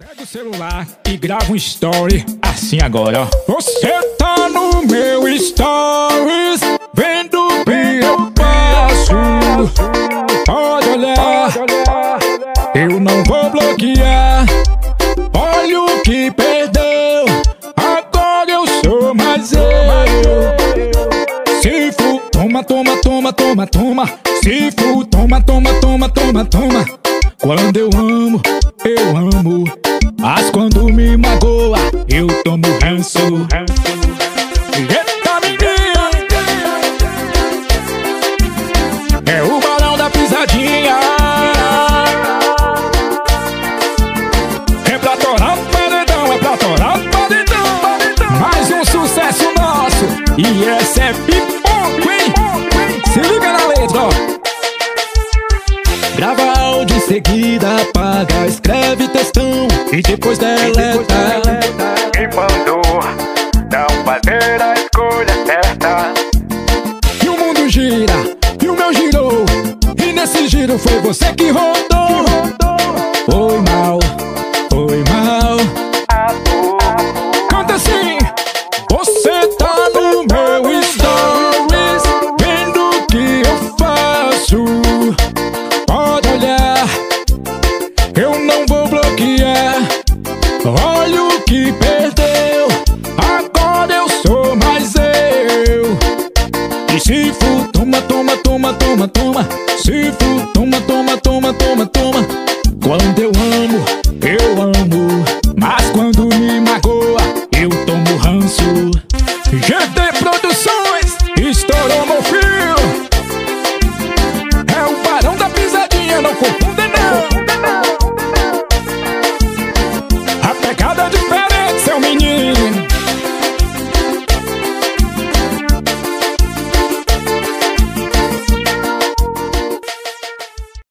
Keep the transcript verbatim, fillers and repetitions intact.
Pega o celular e grava um story assim agora, ó. Você tá no meu stories, vendo o que eu passo. Pode olhar, eu não vou bloquear. Olha o que perdeu, agora eu sou mais eu. Se for, toma, toma, toma, toma, toma. Se for, toma, toma, toma, toma, toma. Quando eu amo, eu amo. Mas quando me magoa, eu tomo ranço. Eita, menina, é o balão da pisadinha. É pra torar o paredão, é pra torar o paredão. Mais um sucesso nosso, e essa é pipoco, hein? Se liga na letra, ó. Grava áudio em seguida, apaga, escreve textão e depois deleta. Quem mandou não fazer a escolha certa? E o mundo gira, e o meu girou, e nesse giro foi você que rodou. Foi mal, foi mal. Canta assim. Você tá no meu stories, vendo o que eu faço. Pode olhar, eu não vou bloquear.